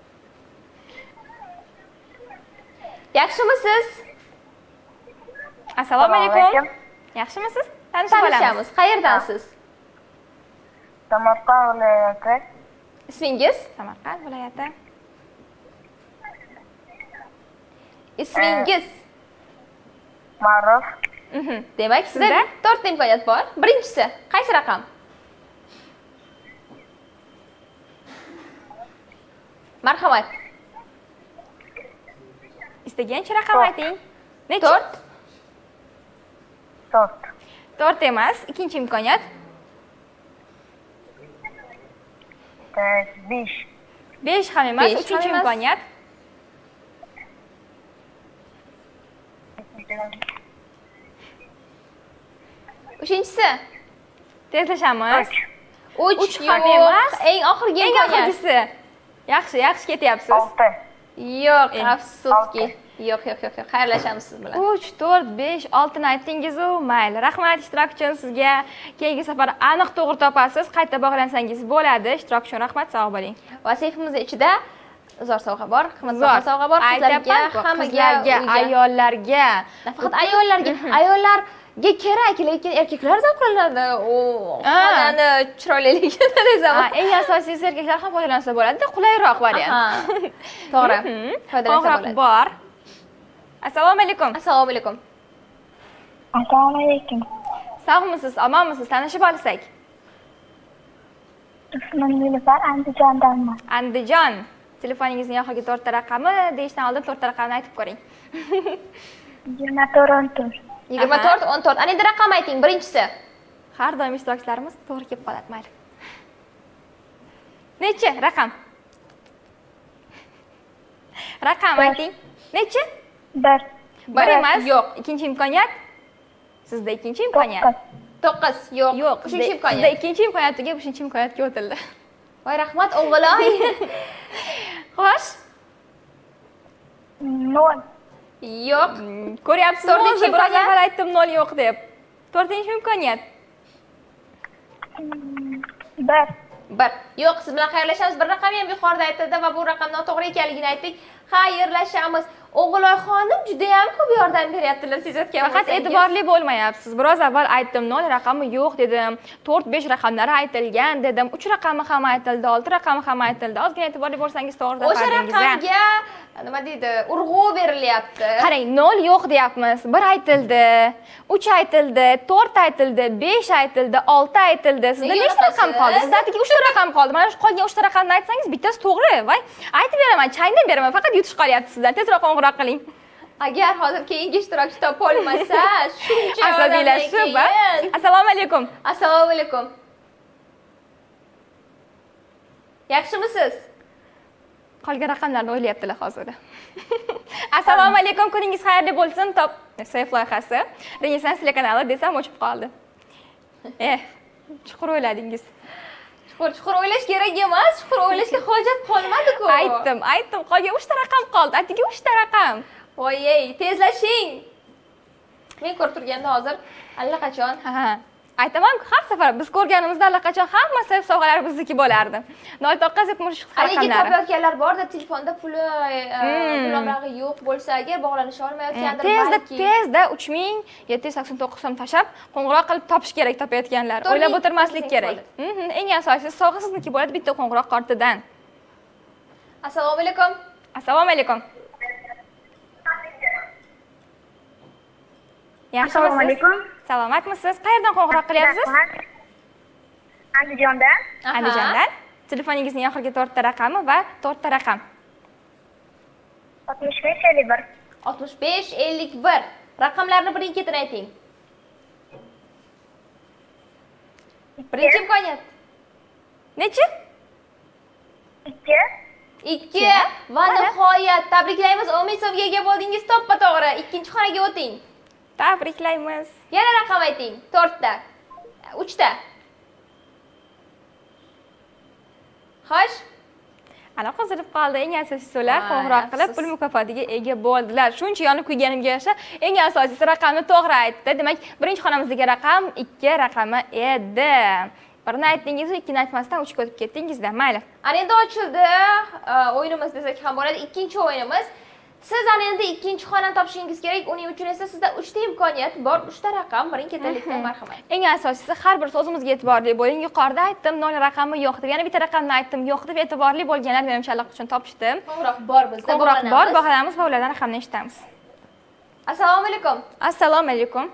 Yaxshimisiz? Assalomu alaykum. Yaxshimisiz? Tanishib olamiz. Tanishamiz. Qayerdansiz? Samarqand viloyati. Ismingiz? Samarqand viloyati. Ismingiz? Ma'ruf. Mhm. Demak, sizda Sizda? to'rtta imkoniyat bor. Birinchisi, qaysi raqam? Marhamat. Istagancha raqam ayting. Necha? to'rt. to'rt. to'rt emas, ikkinchi imkoniyat. besh. besh ham emas, Besh ham uchinchi emas. imkoniyat. Uchinchisi. Tezlashamiz. uch Uch ham yo'q. emas. Eng oxirgi Eng imkoniyat. oxirgisi. Yaxshi, yaxshi ketyapsiz. olti. Yo'q, Eng afsuski. Yo'q, yo'q, yo'q, yo'q. Xayrlashamiz siz bilan. uch, to'rt, besh, olti ni aytdingiz-u, mayli. Rahmat ishtirok uchun sizga. Keyingi safar aniq to'g'ri topasiz. Qayta bog'lansangiz bo'ladi. Ishtirok uchun rahmat, sog' bo'ling. Va seyfimizda ichida zo'r sovg'a bor, qimmatbaho Zo'r sovg'a bor, qizlarga, hammaga, qizlarga, ayollarga. Nafaqat ayollarga, ayollarga kerak, lekin erkaklar zavqlanadi. O, xonani chiroyliligini desam. Eng asosiysi erkaklar ham foydalansa bo'ladi-da, qulayroq variant. To'g'ri. Foydalansa Qo'ng'iroq bo'ladi. bor. Assalomu alaykum. Assalomu alaykum. Assalomu alaykum. Sog'misiz, omonmisiz? Tanishib olsak. Ismim Nilufar, Andijondanman. Andijon. Telefoningizning oxirgi to'rtta raqami deyishdan oldin to'rtta raqamni aytib ko'ring. yigirma to'rt o'n to'rt. yigirma to'rt o'n to'rt. Ana endi raqam ayting, birinchisi. Har doim ishtirokchilarimiz to'g'ri kelib qoladi, mayli. Nechi raqam? Raqam ayting. Nechi? bir. Bir emas. Yo'q. Ikkinchi imkoniyat. Sizda ikkinchi imkoniyat. to'qqiz. Yo'q. Yo'q, Uchinchi sizda imkoniyat. ikkinchi imkoniyatiga uchinchi imkoniyatga o'tildi. Voy rahmat o'g'ilay. Xo'sh, nol. Yo'q. ko'ryapsiz, To'rtinchi o'zi biroz imkoniyat. avval aytdim nol yo'q deb. To'rtinchi imkoniyat. bir. bir. Yo'q, siz bilan xayrlashamiz. Bir raqam ham yuqorida aytildi va bu raqam noto'g'ri ekanligini aytdik. Xayrlashamiz. O'g'iloy xonim juda ham ko'p yordam beryaptilar, sezayotgan Faqat bo'lsangiz. e'tiborli bo'lmayapsiz. Biroz avval aytdim, nol raqami yo'q dedim. to'rt besh raqamlari aytilgan dedim. uch raqami ham aytildi, olti raqami ham aytildi. Ozgina e'tiborli bo'lsangiz to'g'ri O'sha topardingiz. raqamga nima deydi? Urg'u berilyapti. Qarang, nol yo'q deyapmiz. bir aytildi, uch aytildi, to'rt aytildi, besh aytildi, olti aytildi. Sizda Nega nechta raqam unutasiz? qoldi? Sizda atigi uchta raqam qoldi. Mana shu qolgan uchta raqamni aytsangiz bittasi to'g'ri. Voy, aytib beraman, chaynab beraman. Faqat yutish qolyapti sizdan. Tezroq qo'ng'iroq qiling. Agar hozir keyingi ishtirokchi topolmasa, shuncha Asabiylashib, va assalomu alaykum. Assalomu alaykum. Yaxshimisiz? Qolgan raqamlarni o'ylayaptilar hozir. Assalomu alaykum, kuningiz xayrli bo'lsin. Top sayf loyihasi. Renessans telekanali desam o'chib qoldi. Eh, chuqur o'yladingiz. Chuqur chuqur o'ylash kerak emas, chuqur o'ylashga hojat qolmadi-ku. Aytdim, aytdim, qolgan uchta raqam qoldi. Atigi uchta raqam. Voy-ey, tezlashing. Men ko'rib turganda hozir allaqachon Ha, aytaman, har safar biz ko'rganimizda allaqachon hamma sayf sovg'alar bizniki bo'lardi. nol to'qqiz yetmish haligi raqamlari. topayotganlar borda, telefonda puli, pul mablag'i yo'q bo'lsa agar bog'lanisha olmayotgandir Tezda, balki. tezda uch ming yetti yuz sakson to'qqiz so'm tashab, qo'ng'iroq qilib topish kerak topayotganlar. O'ylab o'tirmaslik kerak. Mhm, eng asosiysi sovg'a sizniki bo'ladi bitta qo'ng'iroq kartidan. Assalomu alaykum. Assalomu alaykum. Assalomu alaykum. Salomatmisiz? Qayerdan qo'ng'iroq qilyapsiz? Andijondan. Aha. Andijondan. Telefoningizning oxirgi to'rtta raqami va to'rtta raqam. oltmish besh ellik bir. oltmish besh ellik bir. Raqamlarni birin-ketin ayting. Birinchi imkoniyat. Nechi? ikki. ikki. Va nihoyat tabriklaymiz. o'n ming so'mga ega bo'ldingiz, to'ppa-to'g'ri. Ikkinchi xonaga o'ting. Tabriklaymiz. Yana raqam ayting. to'rtta. uchta. Xo'sh. Aloqa uzilib qoldi. Eng asosiysi ular Voy, qo'ng'iroq qilib afsus. pul mukofotiga ega bo'ldilar. Shuncha yonib kuyganimga yarasha eng asosiysi raqamni to'g'ri aytdi. Demak, birinchi xonamizdagi raqam ikki raqami edi. Birini aytdingiz, ikkini aytmasdan uchga o'tib ketdingizda. Mayli. Ana endi ochildi o'yinimiz desak ham bo'ladi. Ikkinchi o'yinimiz. Siz ana endi ikkinchi xonani topishingiz kerak. Uning uchun esa sizda uchta imkoniyat bor, uchta raqam, birin-ketinlikda marhamat. Eng asosiysi har bir so'zimizga e'tiborli bo'ling. Yuqorida aytdim, nol raqami yo'q deb, yana bitta raqamni aytdim, yo'q deb e'tiborli bo'lganlar menimcha allaqachon topishdi. Qo'ng'iroq bor bizda. Qo'ng'iroq bor, bog'lanamiz va ulardan raqamni eshitamiz. Assalomu alaykum. Assalomu alaykum.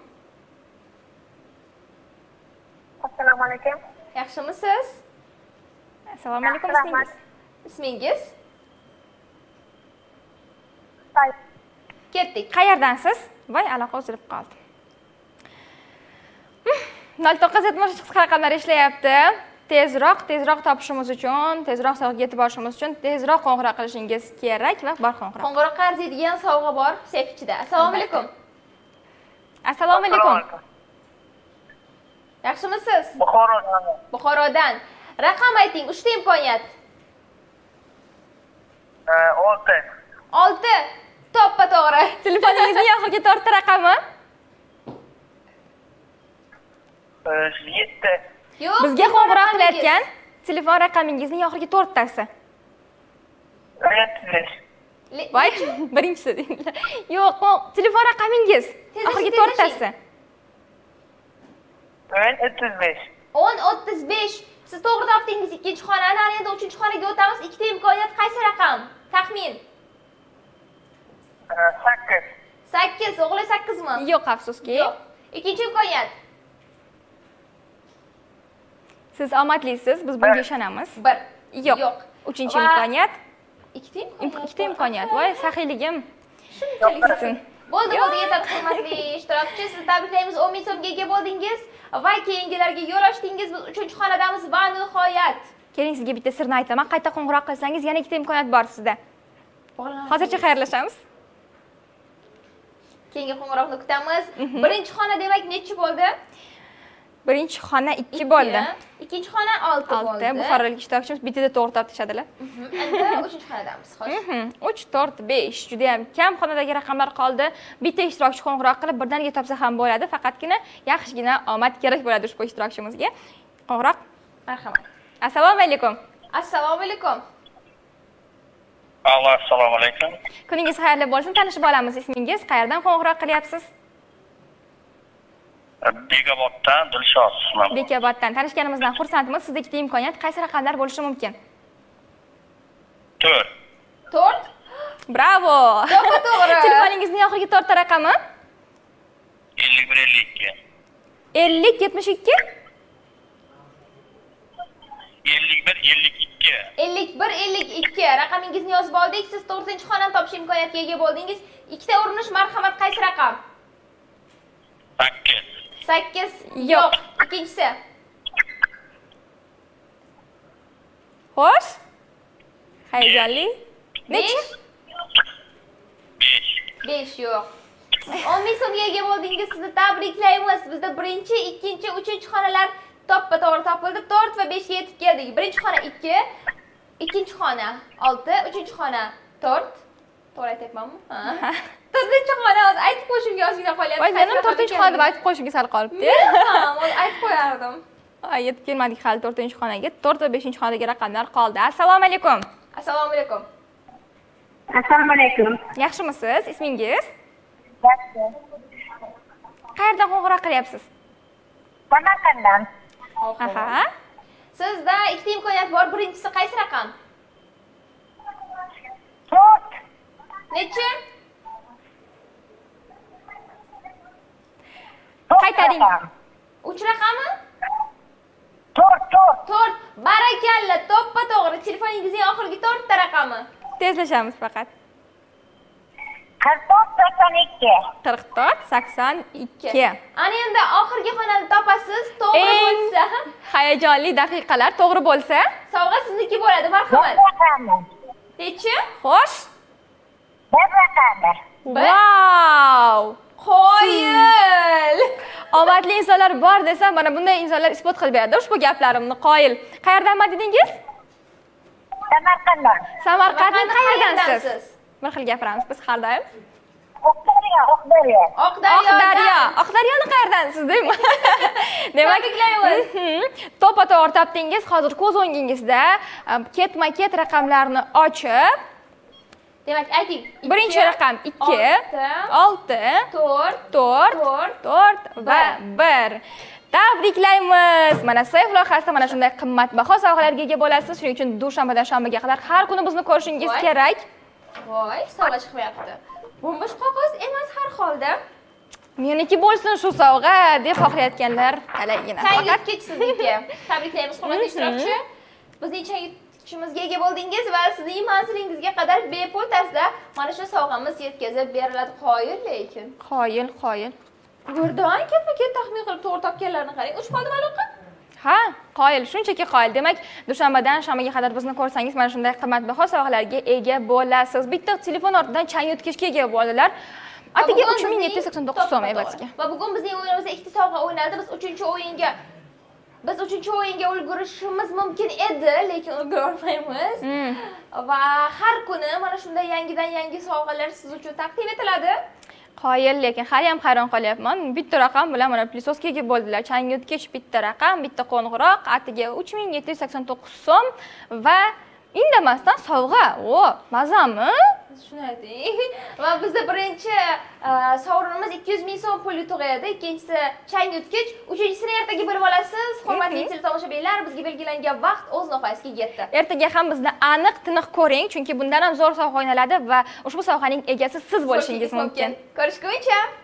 Assalomu alaykum. Yaxshimisiz? Assalomu alaykum. Rahmat. Ismingiz? Toy. Ketdik. Qayerdansiz? Voy, aloqa uzilib qoldi. nol to'qqiz yetmish uch raqamlar ishlayapti. Tezroq, tezroq topishimiz uchun, tezroq sovg'aga yetib borishimiz uchun tezroq qo'ng'iroq qilishingiz kerak va bor qo'ng'iroq. Qo'ng'iroqqa arziydigan sovg'a bor seyf ichida. Assalomu alaykum. Assalomu alaykum. Yaxshimisiz? Buxorodan. Buxorodan. Raqam ayting, uchta imkoniyat. olti. olti. To'ppa-to'g'ri. Telefoningizning oxirgi to'rtta raqami? yetti. Yo'q. Bizga qo'ng'iroq qilayotgan telefon raqamingizning oxirgi to'rttasi. yetmish besh. Voy, birinchisi deydilar. Yo'q, telefon raqamingiz oxirgi to'rttasi. o'n o'ttiz besh. o'n o'ttiz besh. Siz to'g'ri topdingiz ikkinchi xonani. Ana endi uchinchi xonaga o'tamiz. Ikkita imkoniyat qaysi raqam? Taxmin. sakkiz. sakkiz. O'g'li sakkizmi? Yo'q, afsuski. Yo'q. Ikkinchi imkoniyat. Siz omadlisiz, biz bunga ishonamiz. bir. Yo'q. Yo'q. Uchinchi Va- imkoniyat. Ikkita imkoniyat. Ikkita imkoniyat. Voy, saxiyligim. Shunchalik. Bo'ldi, bo'ldi, yetadi hurmatli ishtirokchi. Sizni tabriklaymiz. o'n ming so'mga ega bo'ldingiz va keyingilarga yo'l ochdingiz. Biz uchinchi xonadamiz va nihoyat. Keling, sizga bitta sirni aytaman. Qayta qo'ng'iroq qilsangiz yana ikkita imkoniyat bor sizda. Hozircha xayrlashamiz. Keyingi qo'ng'iroqni kutamiz. Birinchi xona demak nechi bo'ldi? Birinchi xona ikki bo'ldi. Ikkinchi xona olti olti. bo'ldi. Buxorolik ishtirokchimiz bittada to'g'ri topishadilar. Endi uchinchi xonadamiz, xo'sh. uch, to'rt, besh. Juda ham kam xonadagi raqamlar qoldi. Bitta ishtirokchi qo'ng'iroq qilib birdaniga topsa ham bo'ladi. Faqatgina yaxshigina omad kerak bo'ladi ushbu ishtirokchimizga. Qo'ng'iroq. Marhamat. Assalomu alaykum. Assalomu alaykum. Alloh, assalomu alaykum. Kuningiz xayrli bo'lsin. Tanishib olamiz. Ismingiz, qayerdan qo'ng'iroq qilyapsiz? Bekoboddan Dilshod ismim. Bekoboddan. Tanishganimizdan xursandmiz. Sizda ikkita imkoniyat. Qaysi raqamlar bo'lishi mumkin? to'rt. to'rt. Bravo! To'g'ri. Telefoningizning oxirgi to'rtta raqami? ellik bir ellik ikki. ellik yetmish ikki? ellik bir ellik ikki. ellik bir ellik ikki raqamingizni yozib oldik. Siz to'rtinchi xonani topish imkoniyatiga ega bo'ldingiz. Ikkita urinish, marhamat, qaysi raqam? sakkiz. sakkiz. Yo'q. Ikkinchisi. Xo'sh. Hayajonli. besh. besh. besh yo'q. o'n ming so'mga ega bo'ldingiz. Sizni tabriklaymiz. Bizda birinchi, ikkinchi, uchinchi xonalar to'ppa to'g'ri topildi. to'rt va besh ga yetib keldik. Birinchi xona ikki, ikkinchi xona olti, uchinchi xona to'rt. To'g'ri aytyapmanmi? Ha. to'rtinchi xona hozir aytib qo'yishimga ozgina qolyapti. Voy, mening to'rtinchi xona deb aytib qo'yishingiz hali qolibdi. Ha, hozir aytib qo'yardim. Ay, yetib kelmadik hali to'rtinchi xonaga. to'rt va beshinchi xonadagi raqamlar qoldi. Assalomu alaykum. Assalomu alaykum. Assalomu alaykum. Yaxshimisiz? Ismingiz? Yaxshi. Qayerdan qo'ng'iroq qilyapsiz? Samarqanddan. Aha. Sizda ikkita imkoniyat bor. Birinchisi qaysi raqam? to'rt. Nechi? Qaytaring. uch raqami? to'rt, to'rt. to'rt. Barakalla, to'ppa to'g'ri. Telefoningizning oxirgi to'rtta raqami. Tezlashamiz faqat. qirq to'rt sakson ikki. qirq to'rt sakson ikki. Ana endi oxirgi xonani topasiz. To'g'ri Eng bo'lsa, hayajonli daqiqalar to'g'ri bo'lsa, sovg'a sizniki bo'ladi. Marhamat. bir raqamli. Nechi? xo'sh. bir raqamli. Vau! Qoyil. Omadli insonlar bor desam, mana bunday insonlar isbot qilib beradi ushbu gaplarimni. Qoyil. Qayerdanman dedingiz? Samarqanddan. Samarqanddan qayerdansiz? qayerdansiz? Bir xil gapiramiz biz har doim. Oqdaryo, Oqdaryo. Oqdaryodan. Oqdaryo. Oqdaryoni qayerdansiz deymi? Demak, Tabriklaymiz. to'ppa to'g'ri topdingiz. Hozir ko'z o'ngingizda ketma-ket raqamlarni ochib, Demak, ayting. birinchi raqam ikki, olti, to'rt, to'rt, to'rt va bir. Tabriklaymiz. Mana Sayf loyihasida mana shunday qimmatbaho sovg'alarga ega bo'lasiz. Shuning uchun dushanbadan shanbaga qadar har kuni bizni ko'rishingiz Voy. kerak. Voy, sovg'a chiqmayapti. Bo'mbosh qog'oz emas har holda. Meniki bo'lsin shu sovg'a deb xohlayotganlar talaygina. Changyut kech sizniki. Tabriklaymiz hurmatli ishtirokchi. Bizning changyutchimizga ega bo'ldingiz va sizning manzilingizga qadar bepul tarzda mana shu sovg'amiz yetkazib beriladi. Qoyil lekin. Qoyil, qoyil. Birdan ketma-ket taxmin qilib to'g'ri topganlarni qarang. uch foldami aloqa? Ha, qoyil, shunchaki qoyil. Demak, dushanbadan shanbaga qadar bizni ko'rsangiz, mana shunday qimmatbaho sovg'alarga ega bo'lasiz. Bitta telefon ortidan changyutgichga ega bo'ldilar. Atigi uch ming yetti yuz sakson to'qqiz so'm evaziga. Va bugun bizning o'yinimizda ikkita sovg'a o'ynaldi. Biz uchinchi o'yinga Biz uchinchi o'yinga ulgurishimiz mumkin edi, lekin ulgura olmaymiz. Va har kuni mana shunday yangidan yangi sovg'alar siz uchun taqdim etiladi. Qoyil, lekin hali ham hayron qolyapman. Bitta raqam bilan mana plisovskaga bo'ldilar. Changyutgich bitta raqam, bitta qo'ng'iroq, atiga uch ming yetti yuz sakson to'qqiz so'm va indamasdan sovg'a. O, mazami? Shuni ayting. Va bizda birinchi sovrinimiz ikki yuz ming so'm pul yutug'adi, ikkinchisi changyutgich, uchinchisini ertaga bilib olasiz. Hurmatli teletomoshabinlar, bizga belgilangan vaqt o'z nihoyasiga yetdi. Ertaga ham bizni aniq tiniq ko'ring, chunki bundan ham zo'r sovg'a o'ynaladi va ushbu sovg'aning egasi siz bo'lishingiz mumkin. Ko'rishguncha.